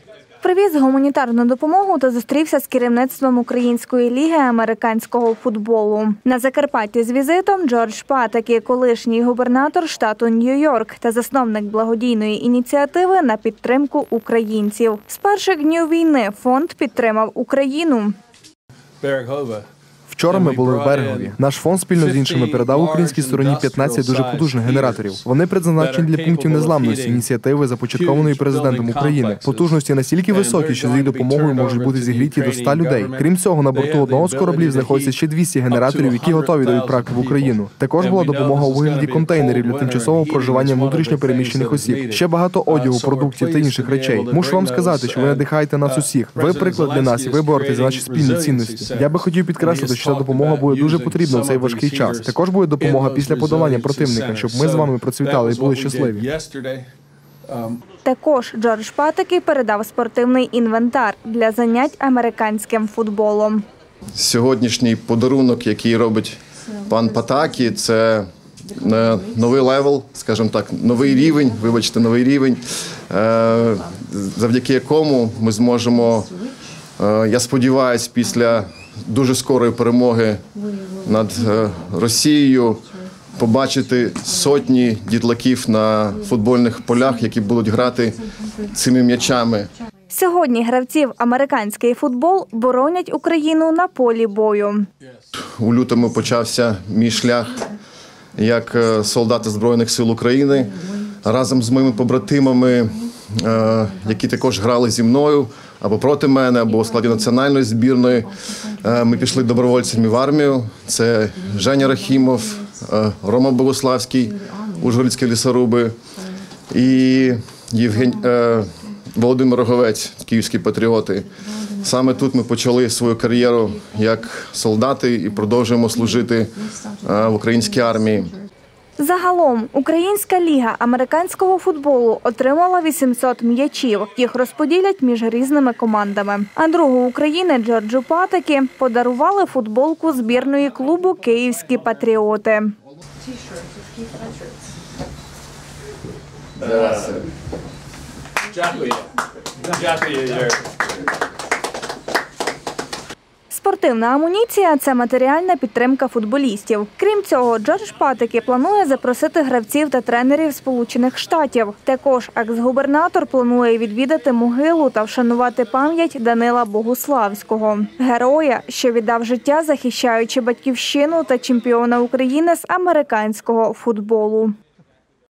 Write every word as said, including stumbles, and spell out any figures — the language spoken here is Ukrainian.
Привіз гуманітарну допомогу та зустрівся з керівництвом Української ліги американського футболу. На Закарпатті з візитом Джордж Патакі, колишній губернатор штату Нью-Йорк та засновник благодійної ініціативи на підтримку українців. З перших днів війни фонд підтримав Україну. Вчора ми були в Берегові. Наш фонд спільно з іншими передав українській стороні п'ятнадцять дуже потужних генераторів. Вони призначені для пунктів незламності ініціативи, започаткованої президентом України. Потужності настільки високі, що з їх допомогою можуть бути зігріті до ста людей. Крім цього, на борту одного з кораблів знаходиться ще двісті генераторів, які готові до відправки в Україну. Також була допомога у вигляді контейнерів для тимчасового проживання внутрішньо переміщених осіб. Ще багато одягу, продуктів та інших речей. Мушу вам сказати, що ви надихаєте нас усіх. Ви приклад для нас і ви боретесь за наші спільні цінності. Я би хотів підкреслити, що ця допомога буде дуже потрібна в цей важкий час. Також буде допомога після подолання противника, щоб ми з вами процвітали і були щасливі. Також Джордж Патакі передав спортивний інвентар для занять американським футболом. Сьогоднішній подарунок, який робить пан Патакі, це новий левел, скажімо так, новий рівень, вибачте, новий рівень, завдяки якому ми зможемо, я сподіваюся, після дуже скорої перемоги над Росією побачити сотні дітлахів на футбольних полях, які будуть грати цими м'ячами. Сьогодні гравці в американський футбол боронять Україну на полі бою. У лютому почався мій шлях як солдата Збройних сил України разом з моїми побратимами, які також грали зі мною або проти мене, або у складі національної збірної. Ми пішли добровольцями в армію. Це Женя Рахімов, Рома Богославський, Ужгородські лісоруби і Євген... Володимир Роговець, київські патріоти. Саме тут ми почали свою кар'єру як солдати і продовжуємо служити в українській армії. Загалом, Українська ліга американського футболу отримала вісімсот м'ячів. Їх розподілять між різними командами. А другу України Джорджу Патакі подарували футболку збірної клубу «Київські патріоти». Дякую. Дякую. Спортивна амуніція – це матеріальна підтримка футболістів. Крім цього, Джордж Патакі планує запросити гравців та тренерів Сполучених Штатів. Також екс-губернатор планує відвідати могилу та вшанувати пам'ять Данила Богуславського – героя, що віддав життя, захищаючи батьківщину та чемпіона України з американського футболу.